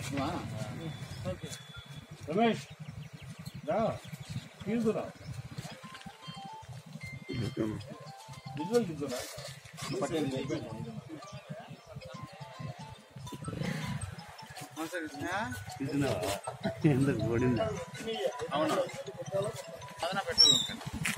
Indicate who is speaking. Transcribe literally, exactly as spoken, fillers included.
Speaker 1: రమేష్ రా తీసుకురా విజువల్ తీసుకురా
Speaker 2: ఎందుకు ఓడింది
Speaker 3: అవునా అదనా పెట్రోల్